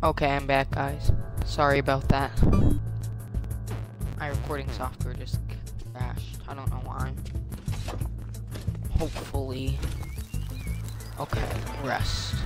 Okay, I'm back, guys. Sorry about that. My recording software just crashed. I don't know why. Hopefully. Okay, rest.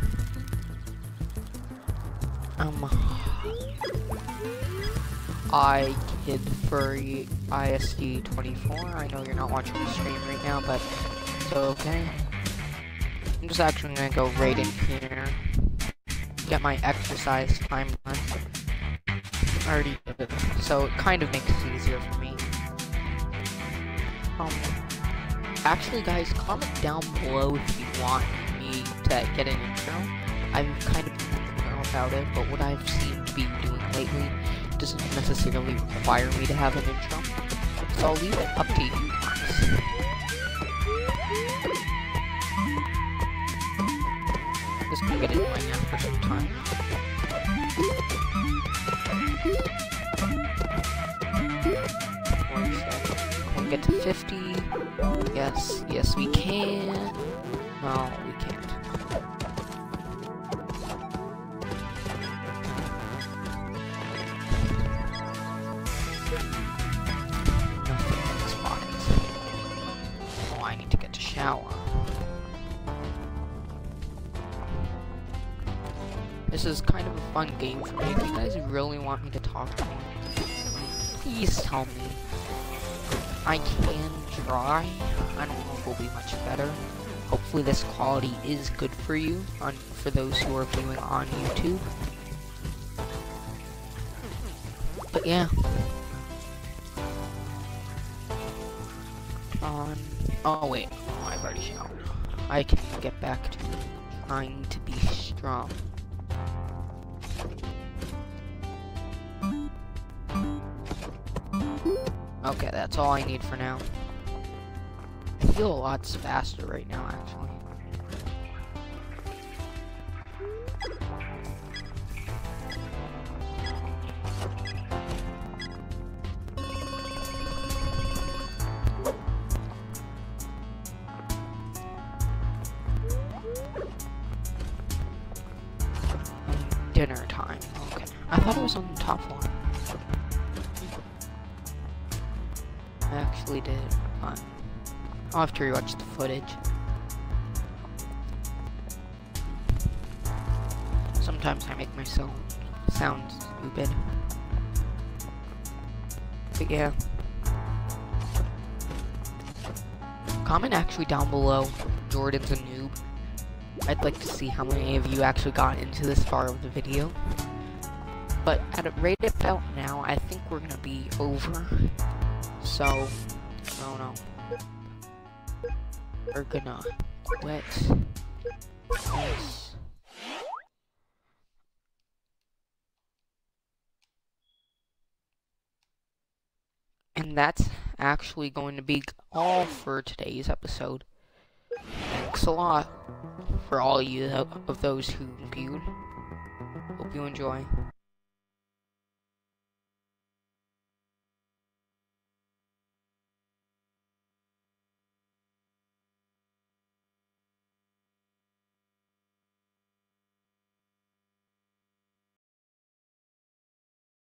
I Kid Furry ISD 24. I know you're not watching the stream right now, but it's okay. I'm just actually gonna go right in here. Get my exercise time done. I already did it, so it kind of makes it easier for me. Actually, guys, comment down below if you want me to get an intro. I've kind of been thinking about it, but what I've seen be doing lately doesn't necessarily require me to have an intro. So I'll leave it up to you guys. This can get annoying after some time. Can we get to 50? Yes, yes we can. No, we can't. Nothing in this pocket. Oh, I need to get to shower. This is kind of a fun game for me. If you guys really want me to talk to you, please tell me. I can try. I don't know if it'll be much better. Hopefully this quality is good for you, for those who are viewing on YouTube. But yeah. Oh wait, oh, I've already showered. I can get back to trying to be strong. Okay, that's all I need for now. I feel a lot faster right now, actually. Dinner time. Okay. I thought it was on the top floor. I actually did, but I'll have to rewatch the footage. Sometimes I make myself sound stupid. But yeah. Comment actually down below, Jordan's a noob. I'd like to see how many of you actually got into this far of the video. But at a rate about now, I think we're gonna be over. So, I don't know. We're gonna quit this. And that's actually going to be all for today's episode. Thanks a lot for all of those who viewed. Hope you enjoy.